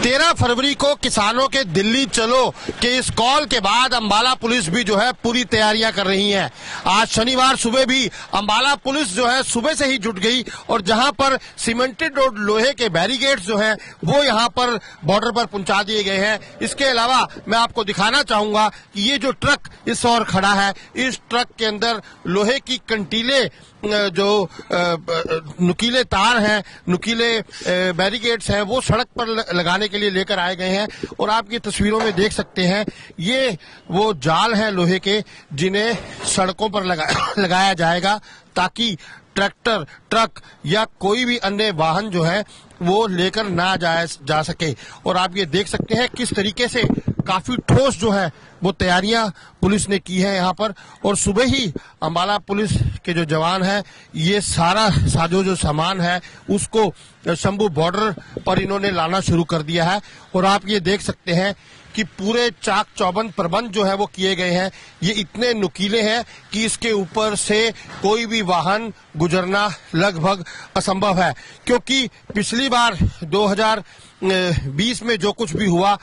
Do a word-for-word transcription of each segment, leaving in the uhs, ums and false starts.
तेरह फरवरी को किसानों के दिल्ली चलो के इस कॉल के बाद अंबाला पुलिस भी जो है पूरी तैयारियां कर रही है। आज शनिवार सुबह भी अंबाला पुलिस जो है सुबह से ही जुट गई और जहां पर सीमेंटेड और लोहे के बैरिकेड्स जो हैं वो यहां पर बॉर्डर पर पहुंचा दिए गए हैं। इसके अलावा मैं आपको दिखाना चाहूंगा कि ये जो ट्रक इस ओर खड़ा है, इस ट्रक के अंदर लोहे की कंटीले जो नुकीले तार हैं, नुकीले बैरिकेड्स हैं, वो सड़क पर लगाने के लिए लेकर आए गए हैं। और आप ये तस्वीरों में देख सकते हैं, ये वो जाल हैं लोहे के जिन्हें सड़कों पर लगा, लगाया जाएगा ताकि ट्रैक्टर, ट्रक या कोई भी अन्य वाहन जो है वो लेकर ना जाया जा सके। और आप ये देख सकते हैं किस तरीके से काफी ठोस जो है वो तैयारियां पुलिस ने की है यहाँ पर। और सुबह ही अंबाला पुलिस के जो जवान हैं ये सारा साजो जो सामान है उसको शंभू बॉर्डर पर इन्होंने लाना शुरू कर दिया है। और आप ये देख सकते हैं कि पूरे चाक चौबंद प्रबंध जो है वो किए गए हैं। ये इतने नुकीले हैं कि इसके ऊपर से कोई भी वाहन गुजरना लगभग असंभव है, क्योंकि पिछली बार दो हज़ार बीस में जो कुछ भी हुआ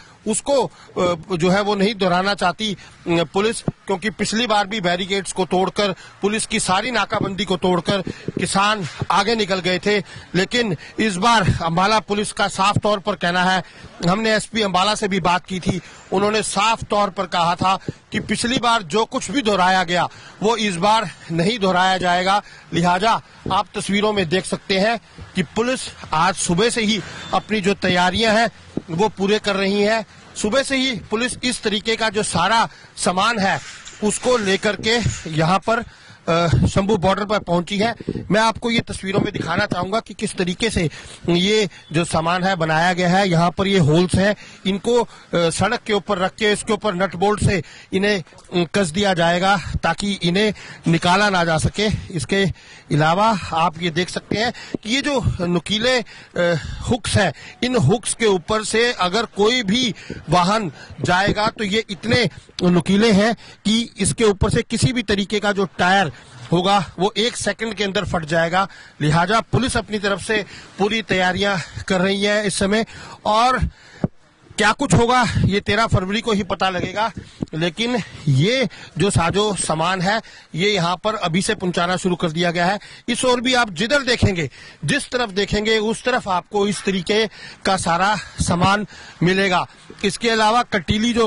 उसको जो है वो नहीं दोहराना चाहती पुलिस, क्योंकि पिछली बार भी बैरिकेड्स को तोड़कर, पुलिस की सारी नाकाबंदी को तोड़कर किसान आगे निकल गए थे। लेकिन इस बार अंबाला पुलिस का साफ तौर पर कहना है, हमने एसपी अंबाला से भी बात की थी, उन्होंने साफ तौर पर कहा था कि पिछली बार जो कुछ भी दोहराया गया वो इस बार नहीं दोहराया जाएगा। लिहाजा आप तस्वीरों में देख सकते हैं कि पुलिस आज सुबह से ही अपनी जो तैयारियां हैं वो पूरे कर रही है। सुबह से ही पुलिस इस तरीके का जो सारा सामान है उसको लेकर के यहाँ पर शंभू बॉर्डर पर पहुंची है। मैं आपको ये तस्वीरों में दिखाना चाहूंगा कि किस तरीके से ये जो सामान है बनाया गया है। यहाँ पर ये होल्स हैं, इनको सड़क के ऊपर रख के इसके ऊपर नट बोल्ट से इन्हें कस दिया जाएगा ताकि इन्हें निकाला ना जा सके। इसके अलावा आप ये देख सकते हैं कि ये जो नुकीले हुक्स हैं, इन हुक्स के ऊपर से अगर कोई भी वाहन जाएगा तो ये इतने नुकीले हैं कि इसके ऊपर से किसी भी तरीके का जो टायर होगा वो एक सेकंड के अंदर फट जाएगा। लिहाजा पुलिस अपनी तरफ से पूरी तैयारियां कर रही है इस समय। और क्या कुछ होगा ये तेरह फरवरी को ही पता लगेगा, लेकिन ये जो साजो सामान है ये यहाँ पर अभी से पहुंचाना शुरू कर दिया गया है। इस ओर भी आप जिधर देखेंगे, जिस तरफ देखेंगे उस तरफ आपको इस तरीके का सारा सामान मिलेगा। इसके अलावा कटीली जो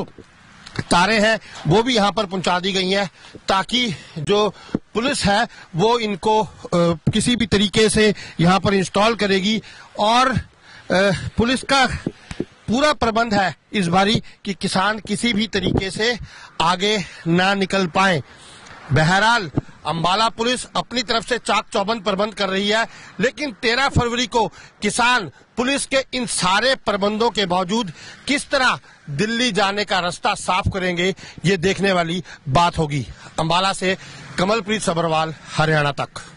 तारें हैं वो भी यहाँ पर पहुंचा दी गई हैं ताकि जो पुलिस है वो इनको आ, किसी भी तरीके से यहाँ पर इंस्टॉल करेगी। और आ, पुलिस का पूरा प्रबंध है इस बारी कि किसान किसी भी तरीके से आगे ना निकल पाए। बहरहाल अंबाला पुलिस अपनी तरफ से चाक चौबंद प्रबंध कर रही है, लेकिन तेरह फरवरी को किसान पुलिस के इन सारे प्रबंधों के बावजूद किस तरह दिल्ली जाने का रास्ता साफ करेंगे ये देखने वाली बात होगी। अंबाला से कमलप्रीत सब्रवाल, हरियाणा तक।